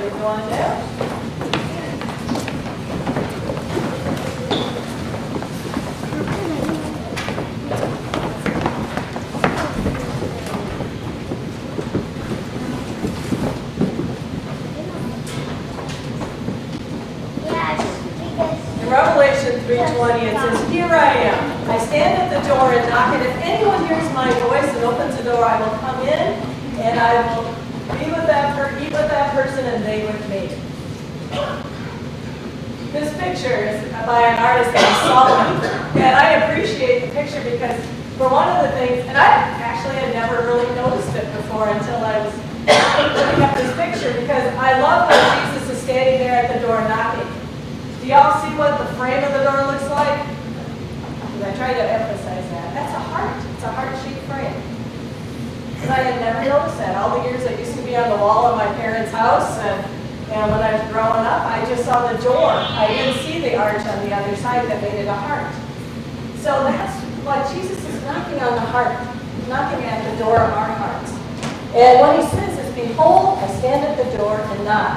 So you go on down. In Revelation 3:20 it says, "Here I am. I stand at the door and knock, and if anyone hears my voice and opens the door, I will come in and I will be with that eat with that person and they with me." This picture is by an artist named Solomon, and I appreciate the picture because for one of the things, and I actually had never really noticed it before until I was looking at this picture, because I love that Jesus is standing there at the door knocking. Do y'all see what the frame of the door looks like? I try to emphasize that. That's a heart. It's a heart-shaped frame. And I had never noticed that. All the years it used to be on the wall of my parents' house, and when I was growing up, I just saw the door. I didn't see the arch on the other side that made it a heart. So that's what Jesus is knocking on the heart, knocking at the door of our hearts. And what he says is, "Behold, I stand at the door and knock."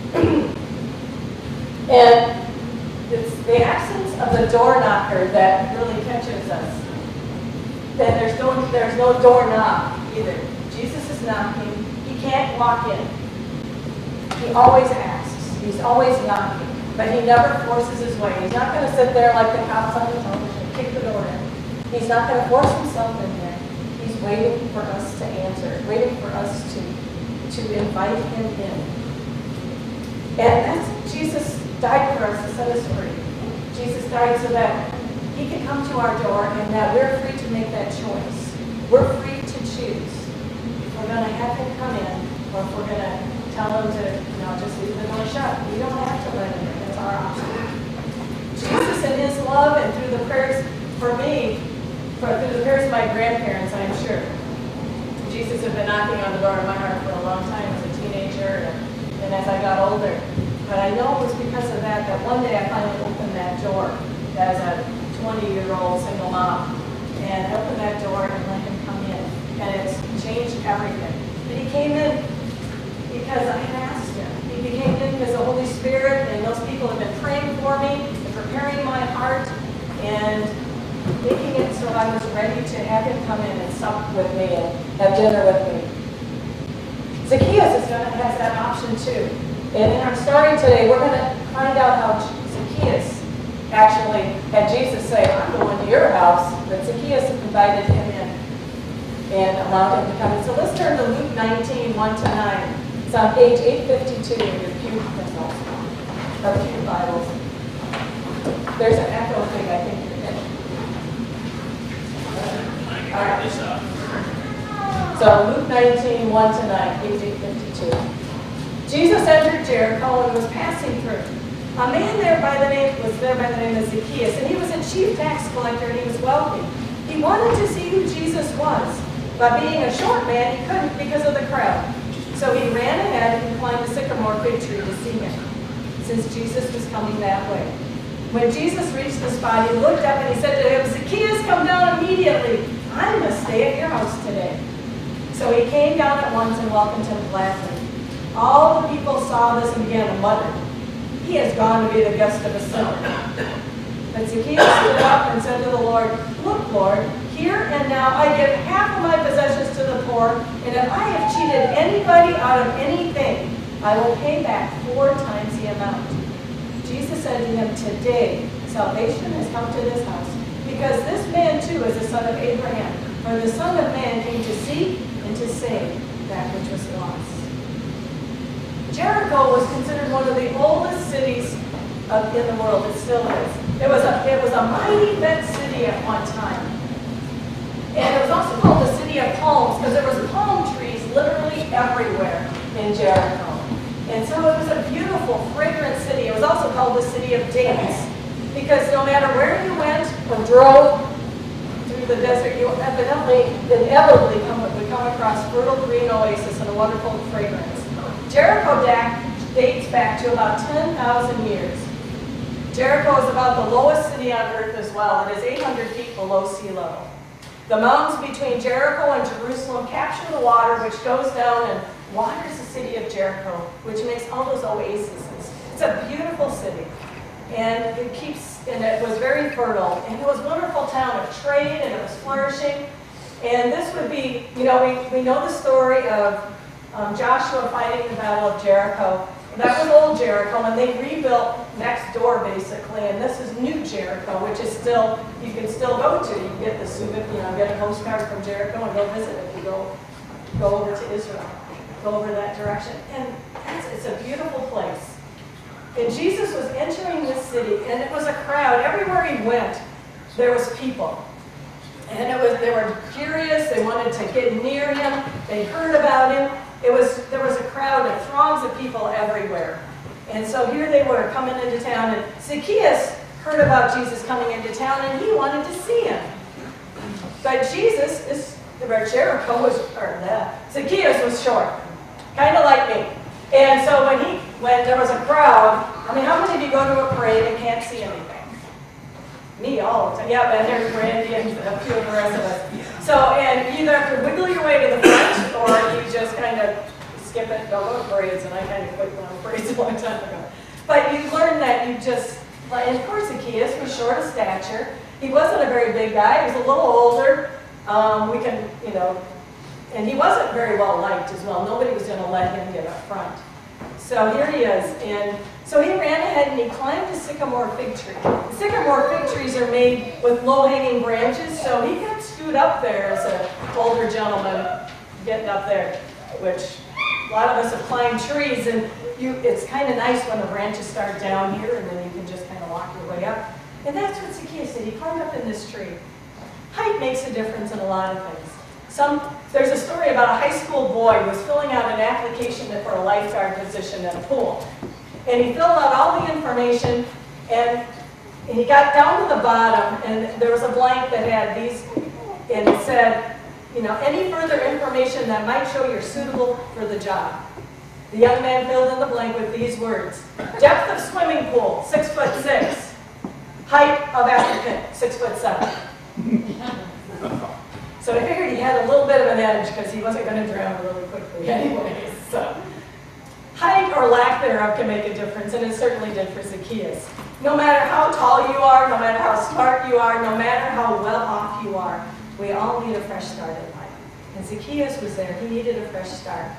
And it's the absence of the door knocker that really catches us. Then there's no doorknob either. Jesus is knocking. He can't walk in. He always asks. He's always knocking. But he never forces his way. He's not going to sit there like the cops on the television and kick the door in. He's not going to force himself in there. He's waiting for us to answer, waiting for us to invite him in. And that's Jesus died for us to set us free. Jesus died so that he could come to our door and that we're free to make that choice. We're free to choose if we're going to have him come in or if we're going to tell him to, just leave the door shut. We don't have to let him in. That's our option. Jesus in his love and through the prayers for me, through the prayers of my grandparents, I'm sure. Jesus had been knocking on the door of my heart for a long time as a teenager and as I got older. But I know it was because of that one day I finally opened that door as a 20-year-old single mom. And I opened that door and let him come in. And it's changed everything. But he came in because I asked him. He came in because the Holy Spirit and those people have been praying for me and preparing my heart and making it so I was ready to have him come in and sup with me and have dinner with me. Zacchaeus has that option too. And in our story today, we're going to find out how Zacchaeus actually had Jesus say, "I'm going to your house," but Zacchaeus invited him in and allowed him to come in. So let's turn to Luke 19, 1-9. It's on page 852 in your pew Bibles. There's an echo thing, I think you're getting. All right. So Luke 19, 1-9, page 852. Jesus entered Jericho and was passing through. A man was there by the name of Zacchaeus, and he was a chief tax collector, and he was wealthy. He wanted to see who Jesus was, but being a short man, he couldn't because of the crowd. So he ran ahead and climbed a sycamore fig tree to see him, since Jesus was coming that way. When Jesus reached the spot, he looked up and he said to him, "Zacchaeus, come down immediately. I must stay at your house today." So he came down at once and welcomed him gladly. All the people saw this and began to mutter, "He has gone to be the guest of a sinner." But Zacchaeus stood up and said to the Lord, "Look, Lord, here and now I give half of my possessions to the poor, and if I have cheated anybody out of anything, I will pay back 4 times the amount." Jesus said to him, "Today salvation has come to this house, because this man too is a son of Abraham. For the Son of Man came to seek and to save that which was lost." Jericho was considered one of the oldest cities in the world. It still is. It was a mighty fenced city at one time. And it was also called the City of Palms because there was palm trees literally everywhere in Jericho. And so it was a beautiful, fragrant city. It was also called the City of Dates because no matter where you went or drove through the desert, you inevitably would come across fertile green oasis and a wonderful fragrance. Jericho dates back to about 10,000 years. Jericho is about the lowest city on earth as well. It is 800 feet below sea level. The mountains between Jericho and Jerusalem capture the water which goes down and waters the city of Jericho, which makes all those oases. It's a beautiful city. And it was very fertile. And it was a wonderful town of trade, and it was flourishing. And this would be, we know the story of Joshua fighting the Battle of Jericho. That was old Jericho, and they rebuilt next door, basically. And this is new Jericho, which is still, you can still go to. You can get the get a postcard from Jericho and go visit it. You go over to Israel, go over that direction. And it's a beautiful place. And Jesus was entering this city, and it was a crowd. Everywhere he went, there was people. And they were curious. They wanted to get near him. They heard about him. There was a crowd of throngs of people everywhere. And so here they were coming into town, and Zacchaeus heard about Jesus coming into town, and he wanted to see him. But Zacchaeus was short, kind of like me. And so when there was a crowd, how many of you go to a parade and can't see anything? Me, all the time. Yeah, but there's Randy and a few of the rest of us. So, and you either have to wiggle your way to the front, or you just kind of skip it, don't go to parades, and I kind of quit going to parades a long time ago. But you learn that and of course Zacchaeus was short of stature. He wasn't a very big guy, he was a little older. And he wasn't very well liked as well. Nobody was going to let him get up front. So here he is, and so he ran ahead and he climbed a sycamore fig tree. The sycamore fig trees are made with low-hanging branches, so he got scoot up there as an older gentleman getting up there, which a lot of us have climbed trees, and it's kind of nice when the branches start down here, and then you can just kind of walk your way up. And that's what Zacchaeus did. He climbed up in this tree. Height makes a difference in a lot of things. There's a story about a high school boy who was filling out an application for a lifeguard position at a pool. And he filled out all the information, and he got down to the bottom, and there was a blank that had these, and it said, any further information that might show you're suitable for the job. The young man filled in the blank with these words: depth of swimming pool, 6'6". Height of applicant, 6'7". So I figured he had a little bit of an edge because he wasn't going to drown really quickly anyways. So height or lack thereof can make a difference, and it certainly did for Zacchaeus. No matter how tall you are, no matter how smart you are, no matter how well off you are, we all need a fresh start in life. And Zacchaeus was there. He needed a fresh start.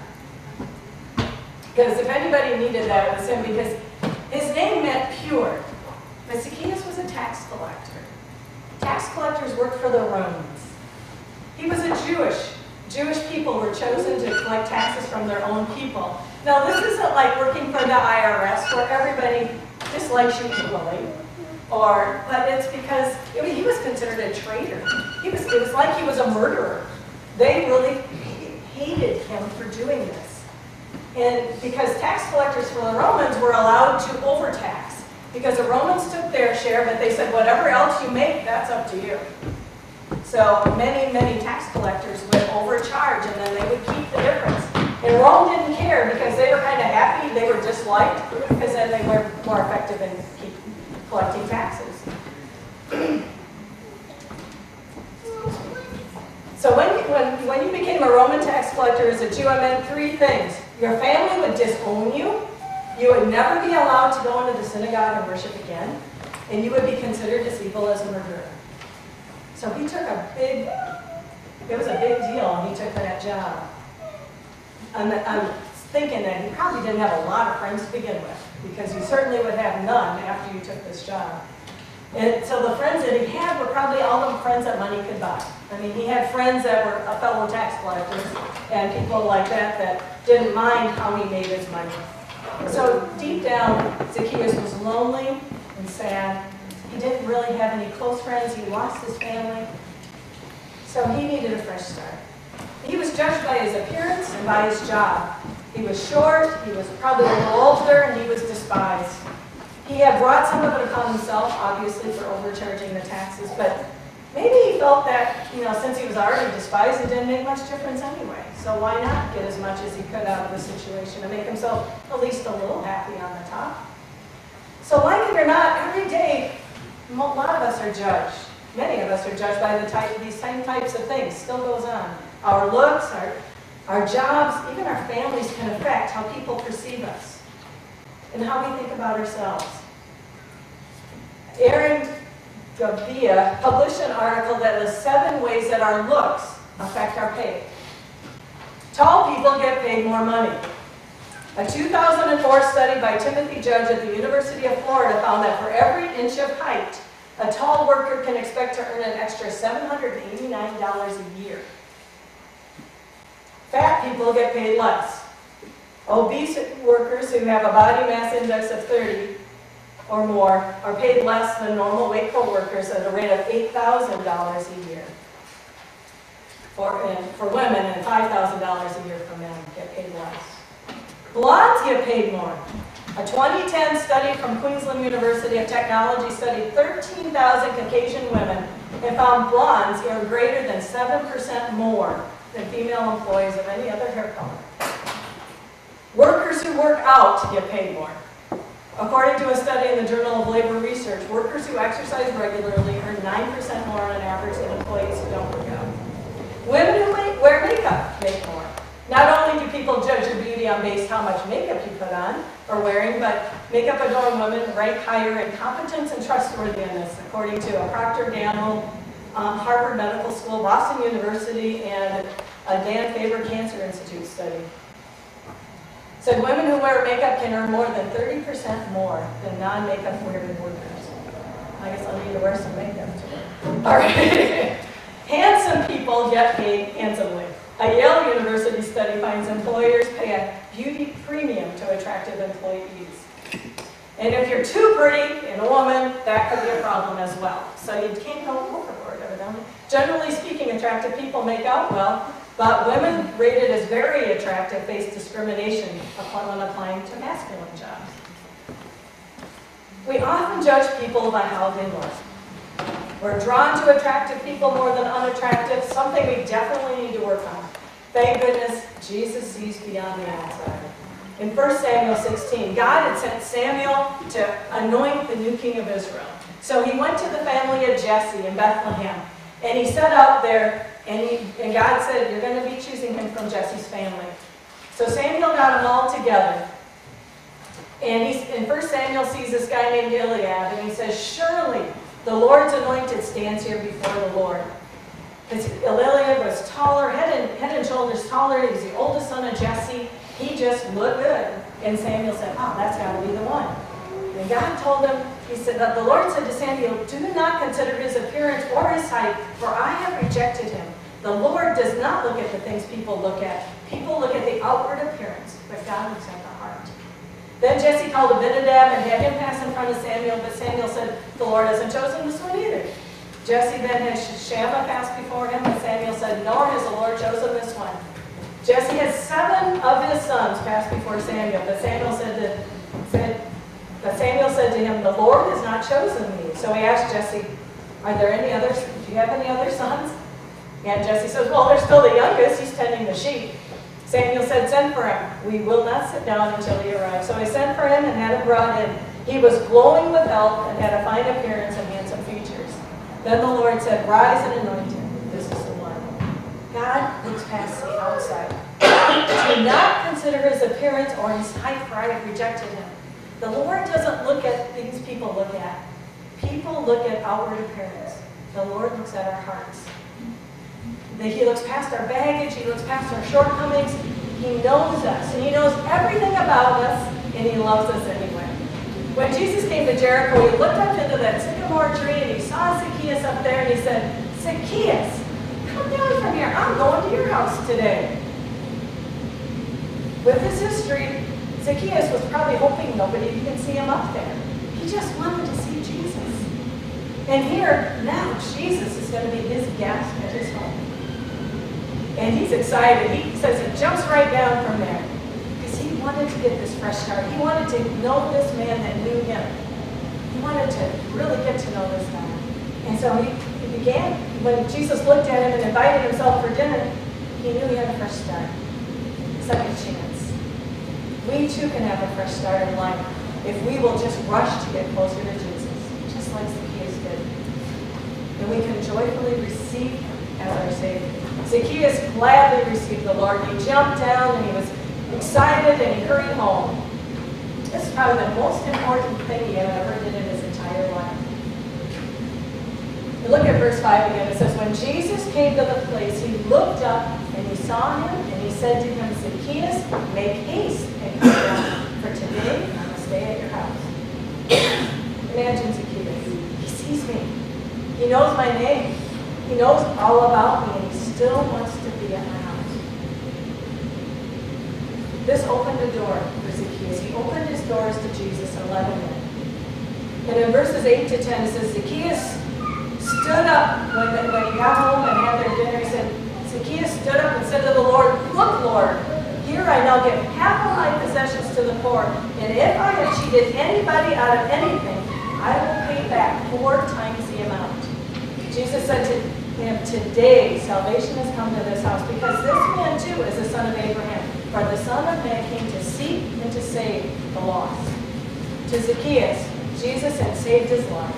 Because if anybody needed that, it was him, because his name meant pure. But Zacchaeus was a tax collector. Tax collectors worked for the Romans. He was a Jewish people were chosen to collect taxes from their own people. Now, this isn't like working for the IRS where everybody dislikes you equally, but it's because he was considered a traitor. It was like he was a murderer. They really hated him for doing this. And because tax collectors for the Romans were allowed to overtax, because the Romans took their share, but they said, whatever else you make, that's up to you. So many, many tax collectors would overcharge, and then they would keep the difference. And Rome didn't care because they were kind of happy, they were disliked, because then they were more effective in collecting taxes. So when you became a Roman tax collector as a Jew, it meant three things. Your family would disown you, you would never be allowed to go into the synagogue and worship again, and you would be considered as evil as a murderer. So he took it was a big deal when he took that job. I'm thinking that he probably didn't have a lot of friends to begin with, because you certainly would have none after you took this job. And so the friends that he had were probably all the friends that money could buy. I mean, he had friends that were fellow tax collectors and people like that didn't mind how he made his money. So deep down, Zacchaeus was lonely and sad. He didn't really have any close friends. He lost his family. So he needed a fresh start. He was judged by his appearance and by his job. He was short, he was probably a little older, and he was despised. He had brought some of it upon himself, obviously, for overcharging the taxes, but maybe he felt that, since he was already despised, it didn't make much difference anyway. So why not get as much as he could out of the situation and make himself at least a little happy on the top? So like it or not, every day, a lot of us are judged. Many of us are judged by these same types of things. Still goes on. Our looks, Our jobs, even our families, can affect how people perceive us and how we think about ourselves. Aaron Gavia published an article that lists 7 ways that our looks affect our pay. Tall people get paid more money. A 2004 study by Timothy Judge at the University of Florida found that for every inch of height, a tall worker can expect to earn an extra $789 a year. Fat people get paid less. Obese workers who have a body mass index of 30 or more are paid less than normal weight co-workers at a rate of $8,000 a year for women, and $5,000 a year for men get paid less. Blondes get paid more. A 2010 study from Queensland University of Technology studied 13,000 Caucasian women and found blondes earn greater than 7% more than female employees of any other hair color. Workers who work out get paid more. According to a study in the Journal of Labor Research, workers who exercise regularly earn 9% more on average than employees who don't work out. Women who wear makeup make more. Not only do people judge your beauty on based how much makeup you put on or wearing, but makeup adorned women rank higher in competence and trustworthiness, according to a Procter & Gamble, Harvard Medical School, Boston University, and a Dan Faber Cancer Institute study. Said women who wear makeup can earn more than 30% more than non-makeup wearing workers. I guess I'll need to wear some makeup too. All right. Handsome people get paid handsomely. A Yale University study finds employers pay a beauty premium to attractive employees. And if you're too pretty in a woman, that could be a problem as well. So you can't go overboard, evidently. Generally speaking, attractive people make out well, but women rated as very attractive face discrimination when applying to masculine jobs. We often judge people by how they look. We're drawn to attractive people more than unattractive, something we definitely need to work on. Thank goodness Jesus sees beyond the outside. In 1 Samuel 16, God had sent Samuel to anoint the new king of Israel. So he went to the family of Jesse in Bethlehem, and he set out there, and God said, you're going to be choosing him from Jesse's family. So Samuel got them all together. And in 1 Samuel sees this guy named Eliab, and he says, surely the Lord's anointed stands here before the Lord. Because Eliab was taller, head and shoulders taller. He was the oldest son of Jesse. He just looked good. And Samuel said, oh, that's got to be the one. And God told him, he said, that the Lord said to Samuel, do not consider his appearance or his height, for I have rejected him. The Lord does not look at the things people look at. People look at the outward appearance, but God looks at the heart. Then Jesse called Abinadab and had him pass in front of Samuel, but Samuel said, the Lord hasn't chosen this one either. Jesse then had Shammah pass before him, and Samuel said, nor has the Lord chosen this one. Jesse had 7 of his sons pass before Samuel, but Samuel said to him, the Lord has not chosen me. So he asked Jesse, are there any others? Do you have any other sons? And Jesse says, well, they're still the youngest. He's tending the sheep. Samuel said, send for him. We will not sit down until he arrives. So he sent for him and had him brought in. He was glowing with health and had a fine appearance and handsome features. Then the Lord said, rise and anoint him. This is the one. God looks past the outside. Do not consider his appearance or his height, for I have rejected him. The Lord doesn't look at things people look at. People look at outward appearance. The Lord looks at our hearts. He looks past our baggage. He looks past our shortcomings. He knows us, and he knows everything about us, and he loves us anyway. When Jesus came to Jericho, he looked up into that sycamore tree, and he saw Zacchaeus up there, and he said, Zacchaeus, come down from here. I'm going to your house today. With his history, Zacchaeus was probably hoping nobody can see him up there. He just wanted to see Jesus. And here, now, Jesus is going to be his guest at his home. And he's excited. He says he jumps right down from there because he wanted to get this fresh start. He wanted to know this man that knew him. He wanted to really get to know this guy. And so he began, when Jesus looked at him and invited himself for dinner, he knew he had a fresh start. Second chance. We too can have a fresh start in life if we will just rush to get closer to Jesus, just like Zacchaeus did. And we can joyfully receive him as our Savior. Zacchaeus gladly received the Lord. He jumped down and he was excited and he hurried home. This is probably the most important thing he ever did in his entire life. And look at verse 5 again. It says, when Jesus came to the place, he looked up and he saw him and he said to him, Zacchaeus, make haste and come down, for today I'm going to stay at your house. Imagine Zacchaeus. He sees me. He knows my name. He knows all about me, and he still wants to be at my house. This opened a door for Zacchaeus. He opened his doors to Jesus and let him in. And in verses 8 to 10, it says, Zacchaeus stood up when he got home and had their dinner. He said, Zacchaeus stood up and said to the Lord, look, Lord, here I now give half of my possessions to the poor, and if I have cheated anybody out of anything, I will pay back 4 times the amount. Jesus said to him, today salvation has come to this house, because this man too is the son of Abraham. For the Son of Man came to seek and to save the lost. To Zacchaeus, Jesus had saved his life.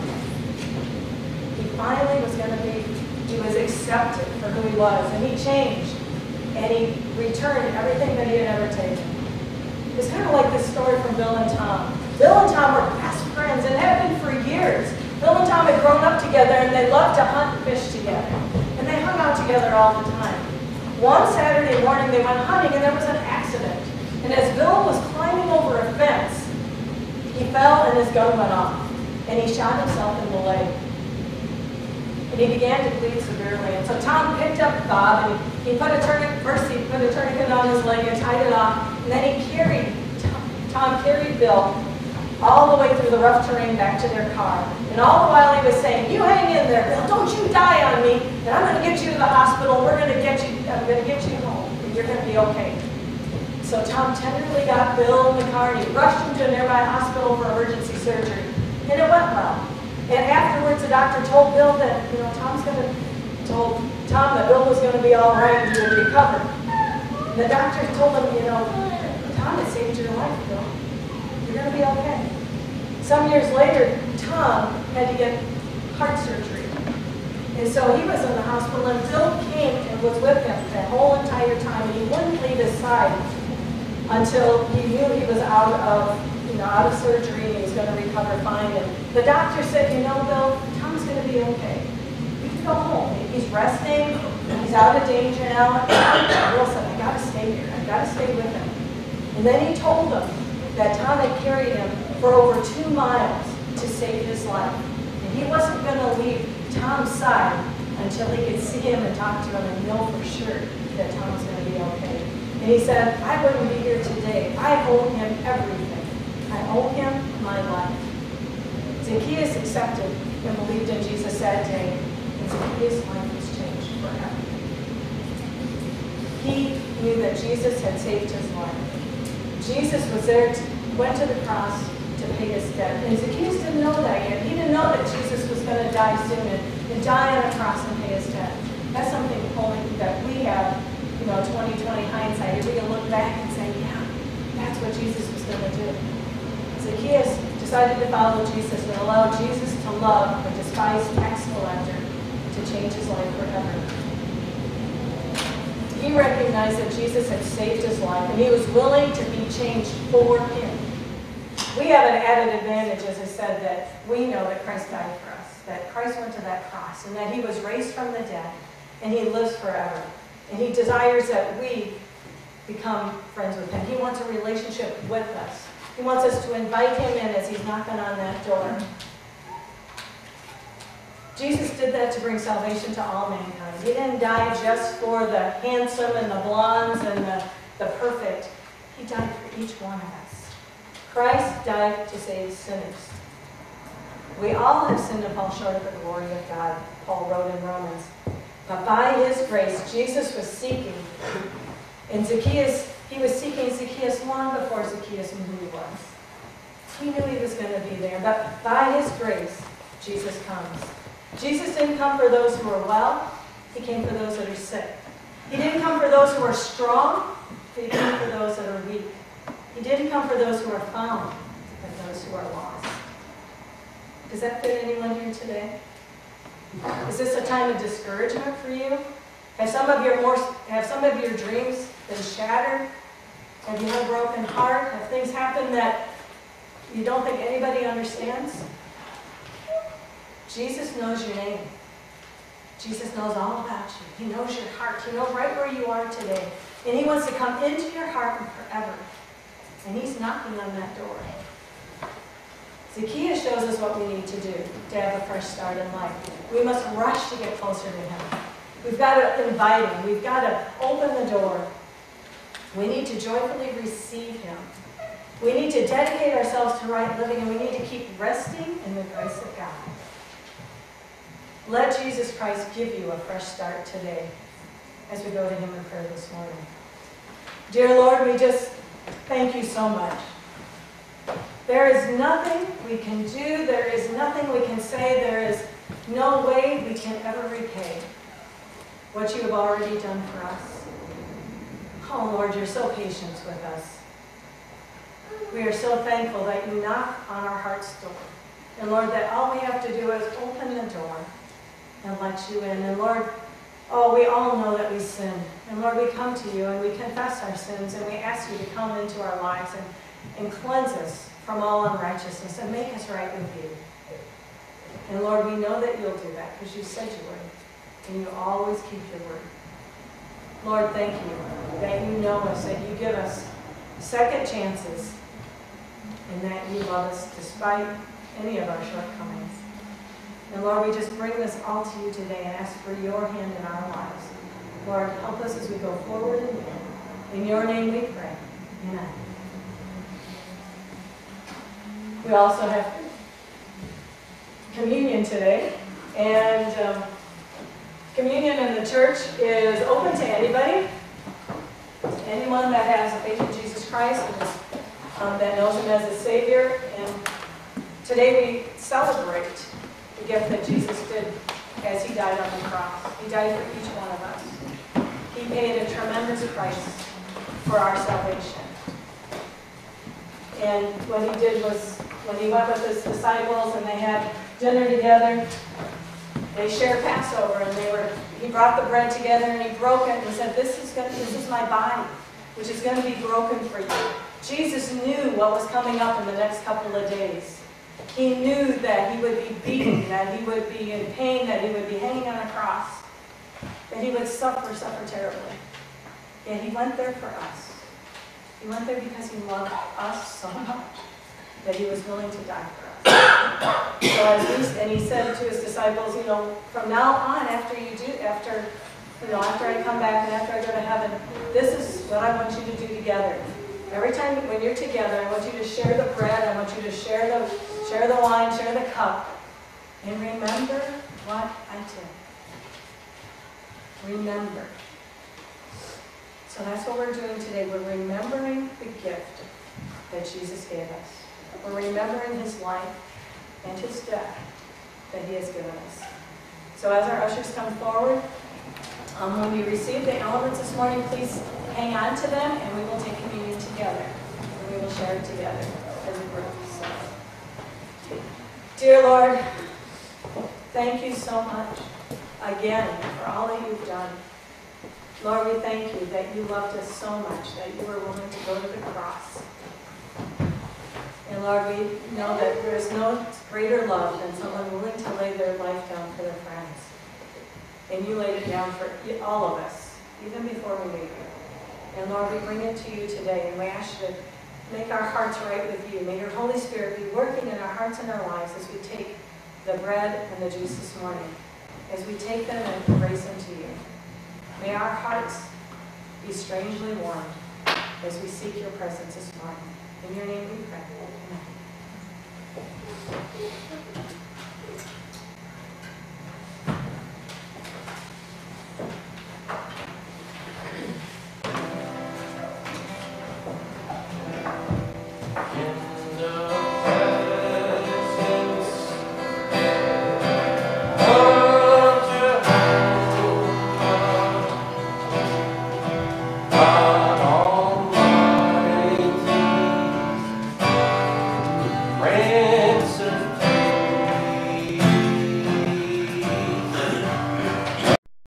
He finally was going to be, he was accepted for who he was, and he changed, and he returned everything that he had ever taken. It's kind of like this story from Bill and Tom. Bill and Tom were best friends and had been for years. Bill and Tom had grown up together, and they loved to hunt and fish together. And they hung out together all the time. One Saturday morning, they went hunting, and there was an accident. And as Bill was climbing over a fence, he fell and his gun went off. And he shot himself in the leg. And he began to bleed severely. And so Tom picked up Bob, and he put a tourniquet on his leg and tied it off. And then Tom carried Bill all the way through the rough terrain back to their car. And all the while he was saying, you hang in there, Bill, don't you die on me, and I'm going to get you to the hospital, I'm going to get you home, and you're going to be okay. So Tom tenderly got Bill in the car, and he rushed him to a nearby hospital for emergency surgery. And it went well. And afterwards, the doctor told Bill that, told Tom that Bill was going to be all right and he would recover. And the doctor told him, Tom had saved your life, Bill. You're going to be okay. Some years later, Tom had to get heart surgery. And so he was in the hospital, and Bill came and was with him the whole entire time, and he wouldn't leave his side until he knew he was out of surgery and he was going to recover fine. And the doctor said, Bill, Tom's going to be okay. You can go home. He's resting. He's out of danger now. And Bill said, I got to stay here. I got to stay with him. And then he told them that Tom had carried him for over 2 miles to save his life. And he wasn't going to leave Tom's side until he could see him and talk to him and know for sure that Tom's going to be okay. And he said, I wouldn't be here today. I owe him everything. I owe him my life. Zacchaeus accepted and believed in Jesus that day, and Zacchaeus' life was changed forever. He knew that Jesus had saved his life. Jesus was there, went to the cross to pay his debt. And Zacchaeus didn't know that yet. He didn't know that Jesus was going to die soon and die on a cross and pay his debt. That's something only that we have, 20/20 hindsight. We can look back and say, yeah, that's what Jesus was going to do. Zacchaeus decided to follow Jesus and allow Jesus to love a despised tax collector to change his life forever. He recognized that Jesus had saved his life, and he was willing to be changed for him. We have an added advantage, as I said, that we know that Christ died for us, that Christ went to that cross, and that he was raised from the dead, and he lives forever. And he desires that we become friends with him. He wants a relationship with us. He wants us to invite him in as he's knocking on that door. Jesus did that to bring salvation to all mankind. He didn't die just for the handsome and the blondes and the perfect. He died for each one of us. Christ died to save sinners. We all have sinned and fall short of the glory of God, Paul wrote in Romans. But by his grace, Jesus was seeking. And Zacchaeus, he was seeking Zacchaeus long before Zacchaeus knew who he was. He knew he was going to be there. But by his grace, Jesus comes. Jesus didn't come for those who are well. He came for those that are sick. He didn't come for those who are strong. He came for those that are weak. He didn't come for those who are found, but those who are lost. Does that fit anyone here today? Is this a time of discouragement for you? Have some of your dreams been shattered? Have you had a broken heart? Have things happened that you don't think anybody understands? Jesus knows your name. Jesus knows all about you. He knows your heart. He knows right where you are today. And He wants to come into your heart forever. And He's knocking on that door. Zacchaeus shows us what we need to do to have a fresh start in life. We must rush to get closer to Him. We've got to invite Him. We've got to open the door. We need to joyfully receive Him. We need to dedicate ourselves to right living, and we need to keep resting in the grace of God. Let Jesus Christ give you a fresh start today as we go to Him in prayer this morning. Dear Lord, we just thank you so much. There is nothing we can do. There is nothing we can say. There is no way we can ever repay what you have already done for us. Oh, Lord, you're so patient with us. We are so thankful that you knock on our heart's door. And Lord, that all we have to do is open the door and let you in. And Lord, oh, we all know that we sin. And Lord, we come to you and we confess our sins and we ask you to come into our lives and cleanse us from all unrighteousness and make us right with you. And Lord, we know that you'll do that because you said you would. And you always keep your word. Lord, thank you that you know us, that you give us second chances, and that you love us despite any of our shortcomings. And Lord, we just bring this all to you today and ask for your hand in our lives. Lord, help us as we go forward in you. In your name we pray. Amen. We also have communion today. And communion in the church is open to anybody. Anyone that has a faith in Jesus Christ and that knows Him as a Savior. And today we celebrate the gift that Jesus did as He died on the cross. He died for each one of us. He paid a tremendous price for our salvation. And what He did was, when He went with His disciples and they had dinner together, they shared Passover, and He brought the bread together and He broke it and said, this is my body, which is going to be broken for you. Jesus knew what was coming up in the next couple of days. He knew that He would be beaten, that He would be in pain, that He would be hanging on a cross, that He would suffer terribly. Yet He went there for us. He went there because He loved us so much that He was willing to die for us. So and He said to His disciples, from now on, after I come back and after I go to heaven, this is what I want you to do together. Every time when you're together, I want you to share the bread, I want you to share the wine, share the cup, and remember what I did. Remember. So that's what we're doing today. We're remembering the gift that Jesus gave us. We're remembering His life and His death that He has given us. So as our ushers come forward, when we receive the elements this morning, please hang on to them and we will take communion together. And we will share it together as a group. So, dear Lord, thank you so much again for all that you've done. Lord, we thank you that you loved us so much, that you were willing to go to the cross. And Lord, we know that there is no greater love than someone willing to lay their life down for their friends. And you laid it down for all of us, even before we knew you. And Lord, we bring it to you today, and we ask you to make our hearts right with you. May your Holy Spirit be working in our hearts and our lives as we take the bread and the juice this morning, as we take them and embrace them to you. May our hearts be strangely warmed as we seek your presence this morning. In your name we pray. Amen.